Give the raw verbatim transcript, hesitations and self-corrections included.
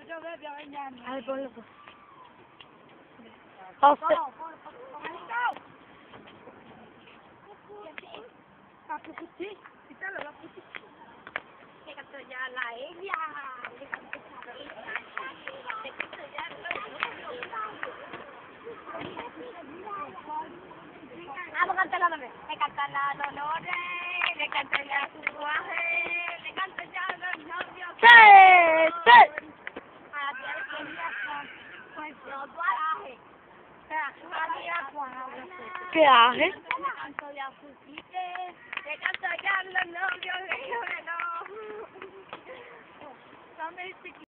Ay, ponlo. José. Le canto ya la ella. Le canto ya Le canto ya Vamos a cantar la Dolores. Le canta la Dolores. Le canta ya su guaje. Le canta ya los novios. ¡Sí! ¡Sí! A la tía le quería con, con los guarajes. O sea, una tía con ¿Qué hace? Le canto ya su quite. Le canto ya los novios. Le canto ya